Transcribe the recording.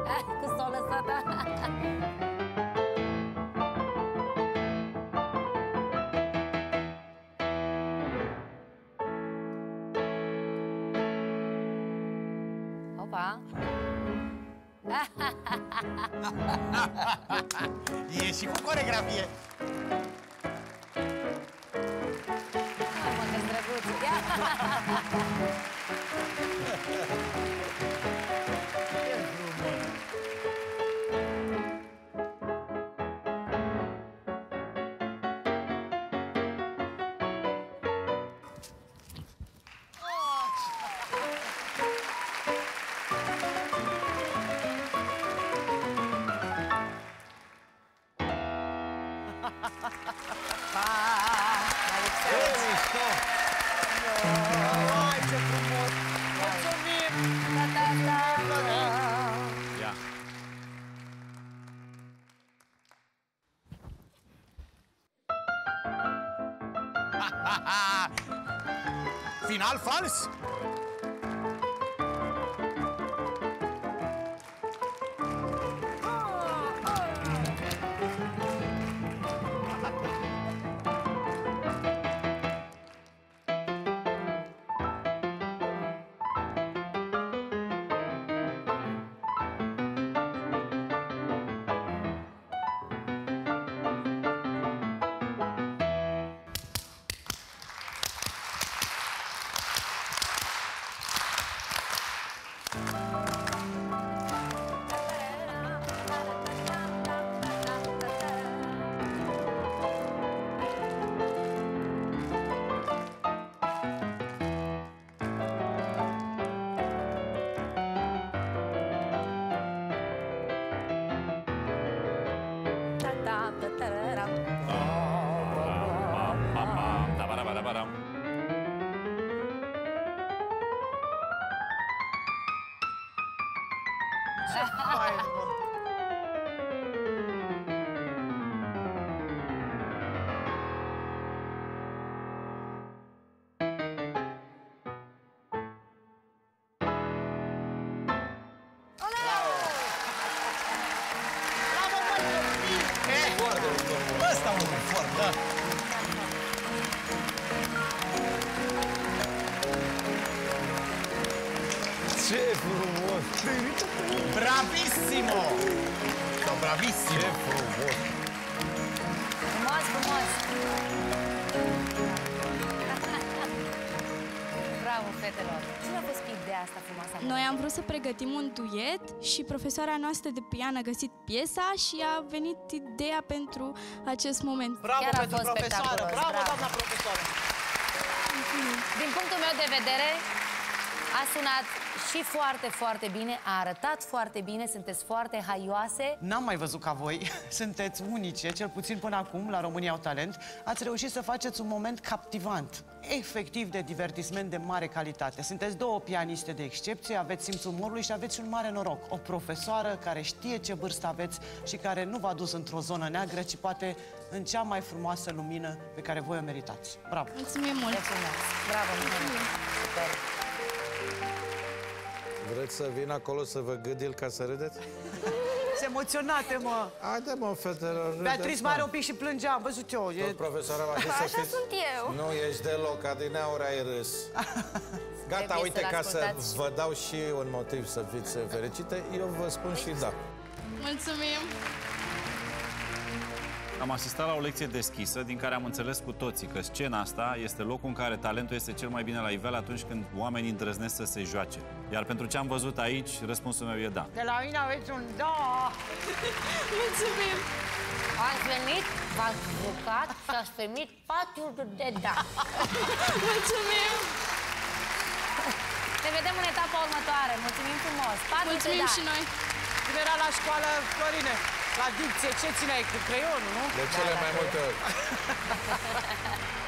Cu s-o lăsat, da? Opa! E și cu coregrafie. Mă, că-s drăguț! Ai, ce frumos! Mulțumim! Ia. Final fals? Ăsta un uniform, da. Ce frumos! Bravissimo! Sau bravissimo! Ce frumos! Frumos, frumos! Bravo, fetelor! Cine a fost ideea asta frumoasă? Noi am vrut să pregătim un duet și profesoara noastră de pian a găsit piesa și a venit ideea pentru acest moment. Bravo Chiar a pentru fost profesoară! spectaculos, Bravo, bravo. doamna profesoară! Din punctul meu de vedere, a sunat și foarte, foarte bine, a arătat foarte bine, sunteți foarte haioase. N-am mai văzut ca voi, sunteți unice, cel puțin până acum, la România au talent. Ați reușit să faceți un moment captivant, efectiv de divertisment de mare calitate. Sunteți două pianiste de excepție, aveți simțul umorului și aveți un mare noroc. O profesoară care știe ce vârstă aveți și care nu v-a dus într-o zonă neagră, ci poate în cea mai frumoasă lumină pe care voi o meritați. Bravo! Mulțumim mult! Mulțumesc! Bravo, Mihai! Super! Vreți să vin acolo să vă gâdil ca să râdeți? Sunt emoționate, mă! Haide, mă, fetelor, râdeți, Beatrice mai are un pic și plângea, am văzut eu. Tot profesoara va fi să Așa fiți... sunt eu! Nu ești deloc, adineauri ai râs. Gata, Trebuie uite, să-l ca să ascultați. vă dau și un motiv să fiți fericite, eu vă spun și da. Mulțumim! Am asistat la o lecție deschisă din care am înțeles cu toții că scena asta este locul în care talentul este cel mai bine la nivel atunci când oamenii îndrăznesc să se joace. Iar pentru ce am văzut aici, răspunsul meu e da. De la mine aveți un da! Mulțumim! Ați venit, v-ați jucat și ați primit 4 de da. Mulțumim! Ne vedem în etapa următoare. Mulțumim frumos! 4 Mulțumim de da. și noi! Când era la școală, Florine, la dicție, ce țineai cu creionul, nu? De cele mai multe ori.